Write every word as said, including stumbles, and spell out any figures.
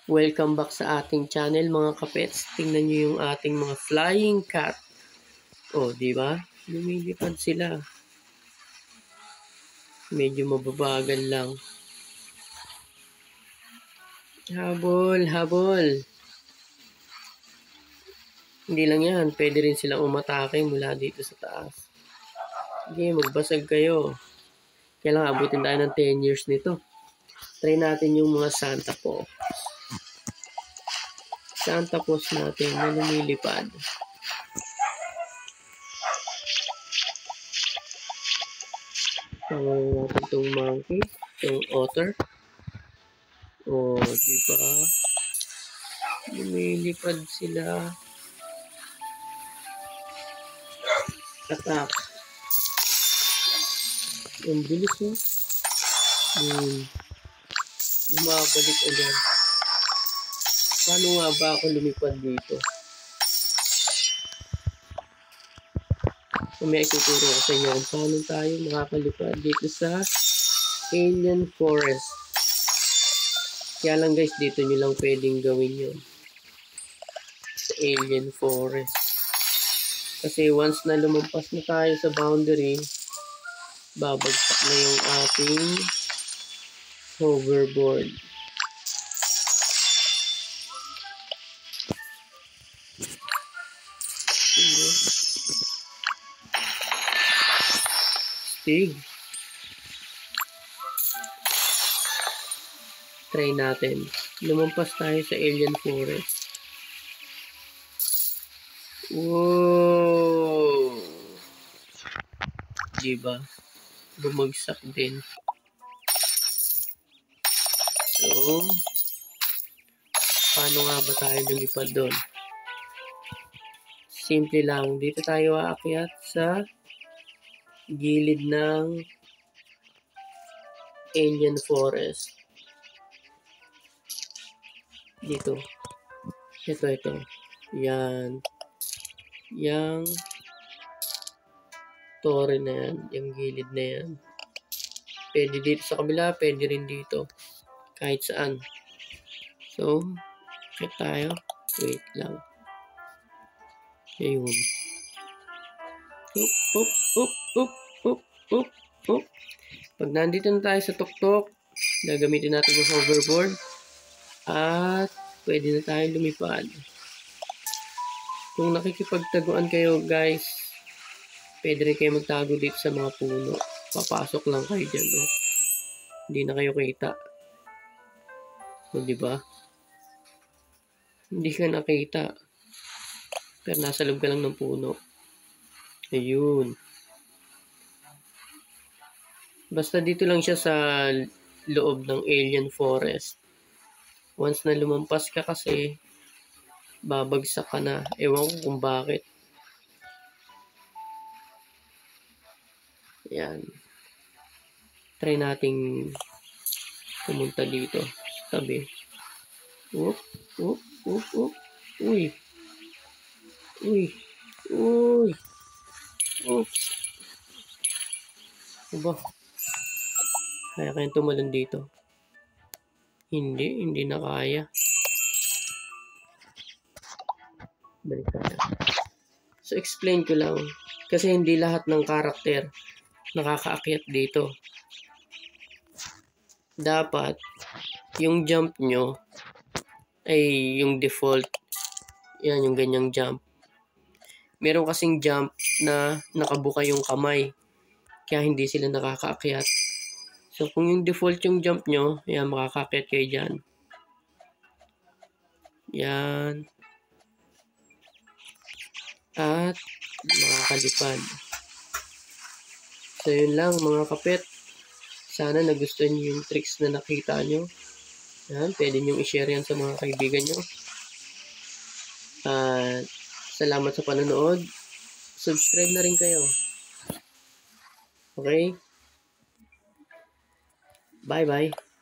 Welcome back sa ating channel mga kapets. Tingnan nyo yung ating mga flying cat. Oh, di ba? Lumilipad sila. Medyo mababagal lang. Habol, habol. Hindi lang yan. Pwede rin silang umatake mula dito sa taas. Sige, magbasag kayo. Kailangan abutin tayo ng ten years nito. Try natin yung mga Santa po. Santa Claus natin na lumilipad. Tawarin natin itong monkey, itong otter. O, oh, diba? Lumilipad sila. Attack. Ang bilis mo. Hmm. Bumabalik agad. Paano nga ba ako lumipad dito? May ituturo ko sa inyo kung paano tayo makakalipad dito sa Alien Forest. Kaya lang guys, dito nyo lang pwedeng gawin yun. Sa Alien Forest. Kasi once na lumampas na tayo sa boundary, babagsak na yung ating hoverboard. Stig. Try natin. Lumampas tayo sa Alien Forest. Wow! Diba? Bumagsak din. So, paano nga ba tayo lumipad doon? Simple lang. Dito tayo aakyat sa gilid ng Alien Forest. Dito. Ito, ito. Yan. Yang tore na yan. Yung gilid na yan. Pwede dito sa kabila. Pwede rin dito. Kahit saan. So, check tayo. Wait lang. Ayun. Up, up, up, up, up, up, up. Pag nandito na tayo sa tuktok, gagamitin natin yung hoverboard. At pwede na tayo lumipad. Kung nakikipagtaguan kayo guys, pwede rin kayo magtago dito sa mga puno. Papasok lang kayo dyan. No? Hindi na kayo kita. O, diba? Hindi ka nakita. Pero nasa loob ka lang ng puno. Ayun. Basta dito lang siya sa loob ng Alien Forest. Once na lumampas ka kasi, babagsak ka na. Ewan ko kung bakit. Ayan. Try nating pumunta dito. Tabi. Oop, oop, oop, oop. Uy. Uy. Uy. Oops. Aba. Kaya kayong tumalon dito. Hindi. Hindi na kaya. Balik tayo. So, explain ko lang. Kasi hindi lahat ng karakter nakakaakyat dito. Dapat, yung jump nyo ay yung default. Yan, yung ganyang jump. Meron kasing jump na nakabuka yung kamay. Kaya hindi sila nakakaakyat. So, kung yung default yung jump nyo, yan, makakaakyat kayo dyan. Yan. At makakalipad. So, yun lang mga kapet. Sana nagustuhan nyo yung tricks na nakita nyo. Yan, pwede nyo i-share yan sa mga kaibigan nyo. At salamat sa panonood. Subscribe na rin kayo. Okay? Bye-bye.